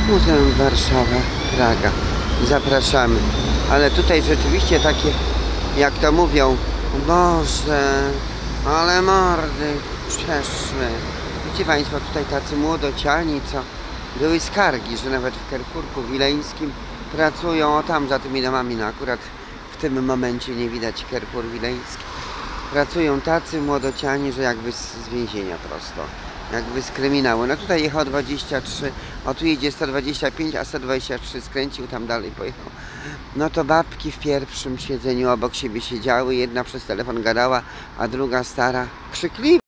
Muzeum Warszawa, Praga. Zapraszamy. Ale tutaj rzeczywiście takie, jak to mówią, Boże, ale mordy przeszły. Wiecie Państwo, tutaj tacy młodociani, co były skargi, że nawet w Carrefourku Wileńskim pracują, o tam za tymi domami, no akurat w tym momencie nie widać Carrefour Wileński. Pracują tacy młodociani, że jakby z więzienia prosto. Jakby z kryminału. No tutaj jechał 23, o tu jedzie 125, a 123 skręcił, tam dalej pojechał. No to babki w pierwszym siedzeniu obok siebie siedziały, jedna przez telefon gadała, a druga stara krzykliwa.